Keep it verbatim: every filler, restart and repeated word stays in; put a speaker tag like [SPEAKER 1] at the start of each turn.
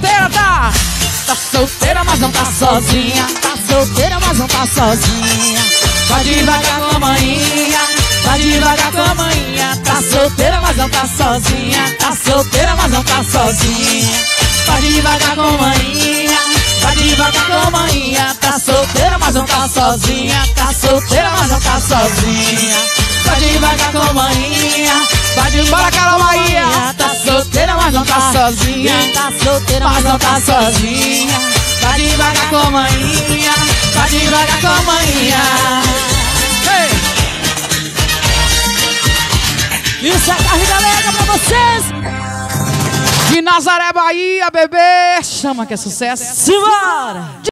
[SPEAKER 1] solteira, tá? Tá solteira, mas não tá sozinha. Tá solteira, mas não tá sozinha. Vai devagar com a maninha, vai devagar com a maninha. Tá solteira, mas não tá sozinha. Tá solteira, mas não tá sozinha. Vai devagar com a maninha, vai devagar com a maninha. Tá solteira, mas não tá sozinha. Tá solteira, mas não tá sozinha. Vai devagar com a maninha, vai devagar com a maninha. Tá solteira, mas não tá sozinha. Tá solteira, mas não tá sozinha. Vai devagar com a maninha, vai devagar com a maninha. Isso é carrega alegre pra vocês de Nazaré, Bahia, bebê. Chama que é sucesso. Simbora!